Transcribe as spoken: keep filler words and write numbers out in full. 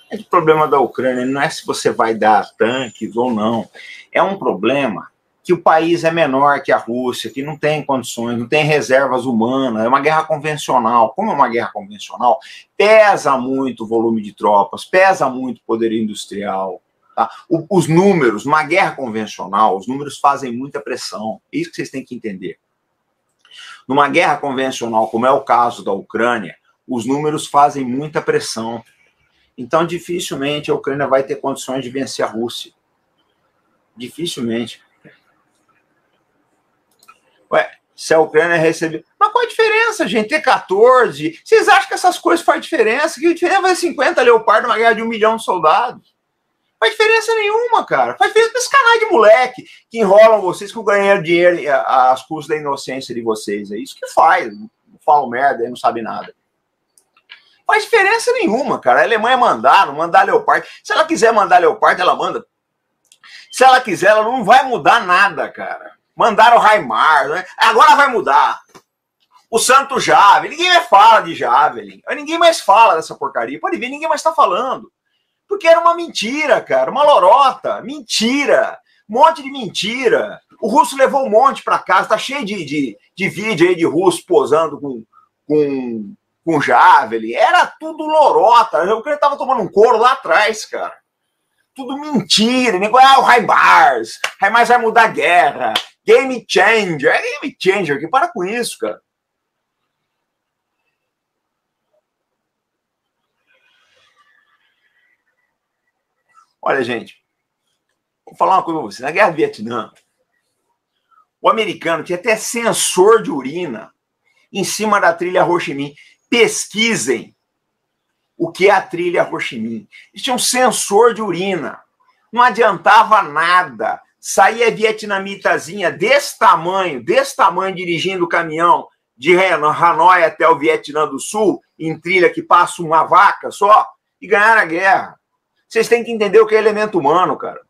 O problema da Ucrânia não é se você vai dar tanques ou não. É um problema que o país é menor que a Rússia, que não tem condições, não tem reservas humanas, é uma guerra convencional. Como é uma guerra convencional, pesa muito o volume de tropas, pesa muito o poder industrial. Tá? O, os números, uma guerra convencional, os números fazem muita pressão. É isso que vocês têm que entender. Numa guerra convencional, como é o caso da Ucrânia, os números fazem muita pressão. Então, dificilmente a Ucrânia vai ter condições de vencer a Rússia. Dificilmente. Ué, se a Ucrânia receber... Mas qual a diferença, gente? Ter quatorze? Vocês acham que essas coisas fazem diferença? Que a diferença vai ser cinquenta leopardos numa guerra de um milhão de soldados? Não faz diferença nenhuma, cara. Faz diferença para esse canal de moleque que enrolam vocês, que ganham dinheiro às custas da inocência de vocês. É isso que faz. Não falam merda e não sabem nada. Não faz diferença nenhuma, cara. A Alemanha mandar, não mandar leopardo. Se ela quiser mandar leopardo, ela manda. Se ela quiser, ela não vai mudar nada, cara. Mandaram o Raimar, né? Agora vai mudar. O Santo Javelin. Ninguém mais fala de Javelin. Ninguém mais fala dessa porcaria. Pode ver, ninguém mais tá falando. Porque era uma mentira, cara. Uma lorota. Mentira. Um monte de mentira. O russo levou um monte pra casa. Tá cheio de, de, de vídeo aí de russo posando com, com, com Javelin. Era tudo lorota. Eu creio que tava tomando um couro lá atrás, cara. Tudo mentira. Ah, o Raimars. Raimars vai mudar a guerra. Game changer. É game changer. Que para com isso, cara. Olha, gente. Vou falar uma coisa pra vocês. Na Guerra do Vietnã, o americano tinha até sensor de urina em cima da trilha Ho Chi Minh. Pesquisem o que é a trilha Ho Chi Minh. Eles tinham um sensor de urina. Não adiantava nada. Saía vietnamitazinha desse tamanho, desse tamanho, dirigindo o caminhão de Hanoi até o Vietnã do Sul, em trilha que passa uma vaca só, e ganharam a guerra. Vocês têm que entender o que é elemento humano, cara.